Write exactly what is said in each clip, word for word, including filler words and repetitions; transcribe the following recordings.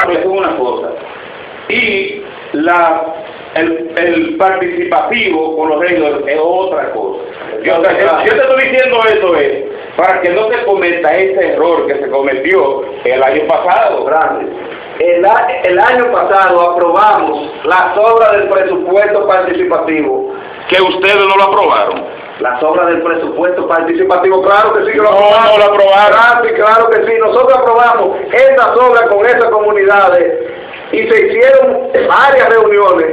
eso es una cosa. Y la, el, el participativo con los regidores es otra cosa. Yo, yo, yo te estoy diciendo eso es para que no se cometa ese error que se cometió el año pasado. Grande. El, el año pasado aprobamos las obras del presupuesto participativo. Que ustedes no lo aprobaron. Las obras del presupuesto participativo, claro que sí que lo no, aprobamos. No, lo aprobaron. Claro, claro que sí. Nosotros aprobamos estas obras con esas comunidades y se hicieron varias reuniones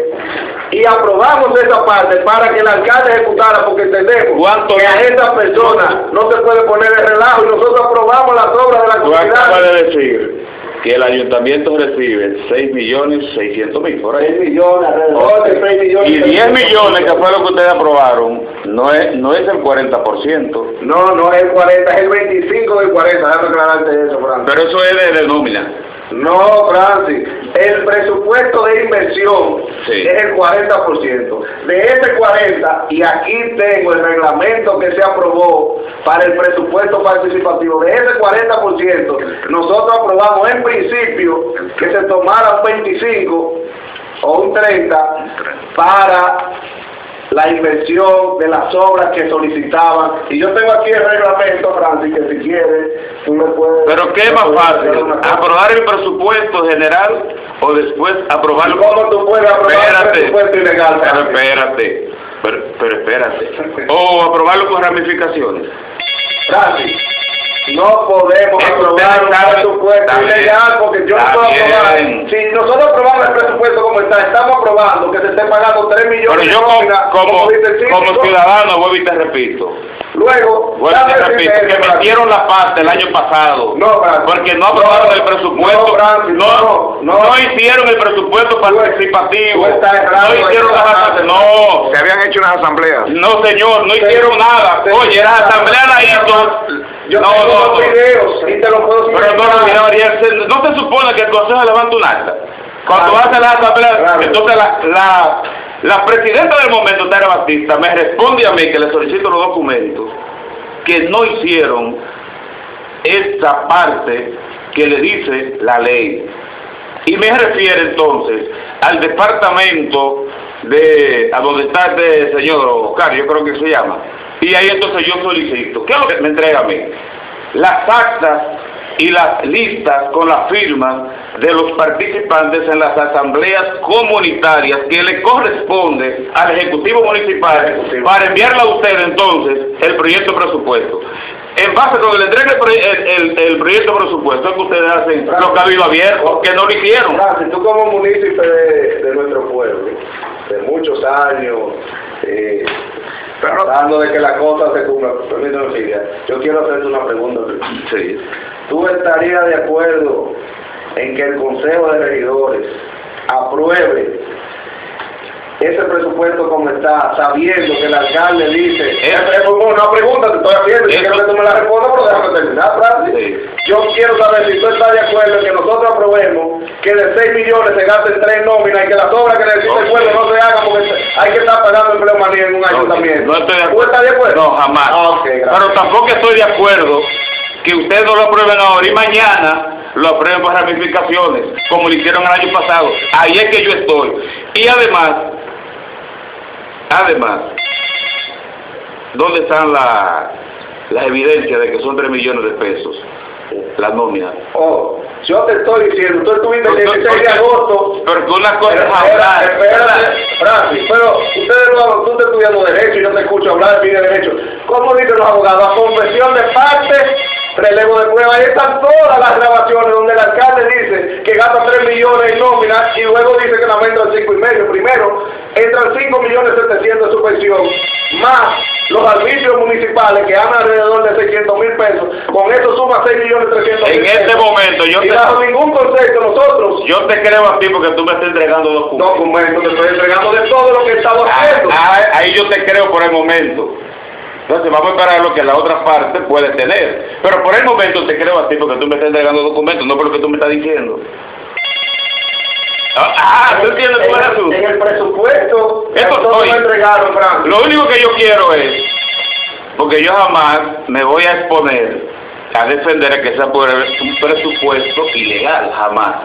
y aprobamos esa parte para que el alcalde ejecutara, porque entendemos que a estas personas no se puede poner el relajo y nosotros aprobamos las obras de la comunidad. Tú acabas de decir que el ayuntamiento recibe seis millones seiscientos mil por ahí. seis millones, alrededor de seis millones. Y diez millones, que fue lo que ustedes aprobaron, no es no es el cuarenta por ciento. No, no es el cuarenta, es el veinticinco del cuarenta, déjame aclararte eso, Francis. Pero eso es de, de nómina. No, Francis, el presupuesto de inversión sí. es el cuarenta por ciento. De ese cuarenta, y aquí tengo el reglamento que se aprobó para el presupuesto participativo, de ese cuarenta por ciento, nosotros aprobamos en principio que se tomara un veinticinco o un treinta para la inversión de las obras que solicitaban. Y yo tengo aquí el reglamento, Francis, que si quieres, tú me puedes... ¿Pero qué es más fácil? ¿Aprobar el presupuesto general o después aprobarlo? ¿Cómo tú puedes aprobar espérate, el presupuesto ilegal? Pero espérate, pero, pero espérate. O aprobarlo con ramificaciones. Francis, no podemos es aprobar un presupuesto ilegal porque yo no puedo aprobar. Si nosotros aprobamos el presupuesto como está, estamos aprobando que se esté pagando tres millones pero yo de nómina, como, como, como, como ciudadano, vuelvo y te repito. Luego, vuelvo y te repito, que metieron la parte el año pasado. No, Francis, porque no aprobaron no, el presupuesto. No, Francis, no, no, no, no hicieron el presupuesto participativo. No hicieron las asambleas. No. Se habían hecho unas asambleas. No, señor, no hicieron nada. Oye, la asamblea la hizo. Yo no, tengo no, los videos y te los puedo pero no, no, no, no, no se supone que el consejo levanta un acta. Cuando claro, hace la asamblea, claro. Entonces la, la, la presidenta del momento, Tara Batista, me responde a mí que le solicito los documentos que no hicieron esta parte que le dice la ley. Y me refiere entonces al departamento de, a donde está este señor Oscar, yo creo que se llama. Y ahí entonces yo solicito, ¿qué es lo que me entrega a mí? Las actas y las listas con las firmas de los participantes en las asambleas comunitarias que le corresponde al Ejecutivo Municipal Ejecutivo. Para enviarle a usted entonces el proyecto de presupuesto. En base a lo que le entregue el, el, el proyecto de presupuesto es que ustedes hacen Francis, lo que ha habido abierto, que no lo hicieron. Francis, tú como municipio de, de nuestro pueblo, de muchos años, eh, tratando de que la cosa se cumpla, yo quiero hacerte una pregunta. Sí. ¿Tú estarías de acuerdo en que el Consejo de Regidores apruebe ese presupuesto como está, sabiendo que el alcalde dice, es, es una pregunta te estoy haciendo, y quiero que tú me la respondas, pero déjame terminar, Francis. Sí. Yo quiero saber si tú estás de acuerdo en que nosotros aprobemos que de seis millones se gasten tres nóminas y que las obras que necesita el pueblo no se hagan porque hay que estar pagando empleomanía en un ayuntamiento. No, no estoy de acuerdo. ¿Tú estás de acuerdo? No, jamás. Ah, okay, pero tampoco estoy de acuerdo que ustedes no lo aprueben ahora y mañana lo aprueben por ramificaciones, como lo hicieron el año pasado. Ahí es que yo estoy. Y además, además, ¿dónde están la, las evidencias de que son tres millones de pesos? La nómina. Oh, yo te estoy diciendo, tú estuviste el dieciséis de agosto. Pero que una cosa es hablar. Espérate, Francis, pero ustedes no, tú estás estudiando Derecho y yo te escucho hablar de Derecho. ¿Cómo dicen los abogados? A confesión de parte, relevo de prueba. Ahí están todas las grabaciones donde el alcalde dice que gasta tres millones en nómina y luego dice que la entran cinco y medio. Primero, entran cinco millones setecientos de subvención, más los arbitrios municipales que andan alrededor de seiscientos mil pesos. Con eso suma seis millones trescientos mil En pesos. este momento, yo y te... bajo ningún concepto nosotros... Yo te creo a ti porque tú me estás entregando documentos. Documentos, te estoy entregando de todo lo que he estado haciendo. Ah, ah, ahí yo te creo por el momento. Entonces vamos a esperar lo que la otra parte puede tener. Pero por el momento te creo a ti porque tú me estás entregando documentos, no por lo que tú me estás diciendo. Ah, ¿tú entiendes cuál es tú? En el presupuesto, esto todo lo entregaron, Frank. Lo único que yo quiero es, porque yo jamás me voy a exponer a defender que sea por un presupuesto ilegal, jamás.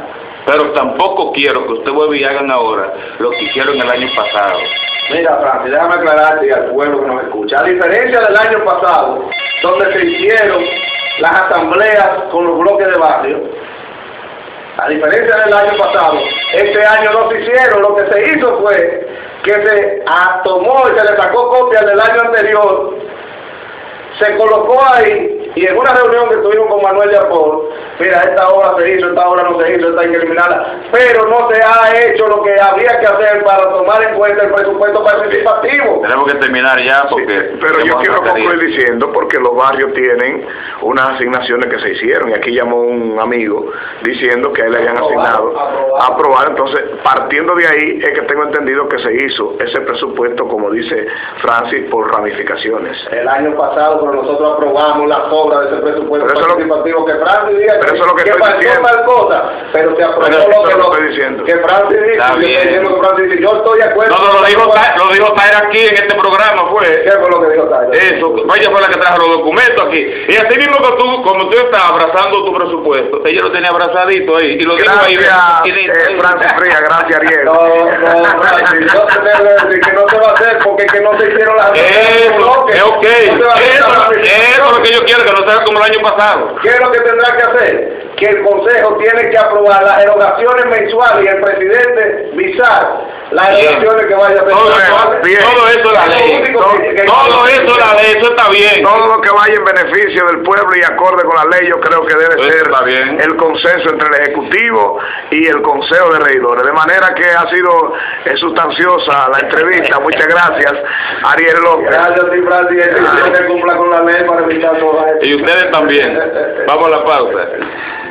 pero tampoco quiero que usted vuelva y hagan ahora lo que hicieron el año pasado. Mira, Francis, déjame aclararte y al pueblo que nos escucha. A diferencia del año pasado, donde se hicieron las asambleas con los bloques de barrio, a diferencia del año pasado, este año no se hicieron. Lo que se hizo fue que se tomó y se le sacó copia del año anterior, se colocó ahí, y en una reunión que tuvimos con Manuel de Apol, mira, esta obra se hizo, esta obra no se hizo, esta hay que eliminarla, pero no se ha hecho lo que habría que hacer para tomar en cuenta el presupuesto participativo. Tenemos que terminar ya porque... Sí, pero yo quiero concluir diciendo, porque los barrios tienen unas asignaciones que se hicieron, y aquí llamó un amigo diciendo que a él le habían asignado a aprobar. Entonces, partiendo de ahí, es que tengo entendido que se hizo ese presupuesto, como dice Francis, por ramificaciones. El año pasado, pero nosotros aprobamos las obras de ese presupuesto pero participativo, lo, que Francis diga pero que, eso es lo que, que estoy faltó tal cosa, pero se aprobó pero lo que, lo lo, estoy diciendo. que Francis dice. Está yo bien. estoy diciendo que Francis dice, yo estoy de acuerdo. No, no, lo dijo, lo dijo Tair aquí en este programa, fue. ¿Qué fue lo que dijo Tair? Eso, ella fue la que trajo los documentos aquí. Y así mismo que tú, como tú estás abrazando tu presupuesto, ella lo tenía abrazadito ahí. Y lo gracias, dijo ahí. eh, Francis Fría, gracias, Ariel. No, no, Francis, yo te debo decir que no se va a hacer porque que no se hicieron las Eso, es ok. no Eso, eso es lo que yo quiero, que no sea como el año pasado. ¿Qué es lo que tendrá que hacer? Que el Consejo tiene que aprobar las erogaciones mensuales y el presidente visar las erogaciones que vaya a hacer. Todo, todo eso es la ley. Todo, todo eso es la ley, eso está bien. Todo lo que vaya en beneficio del pueblo y acorde con la ley, yo creo que debe Eso ser está bien. el consenso entre el Ejecutivo y el Consejo de Regidores. De manera que ha sido eh, sustanciosa la entrevista. Muchas gracias, Ariel López. Gracias a ti, Francis. Este que cumpla con la ley para evitar todo esto. Y ustedes también. Vamos a la pausa.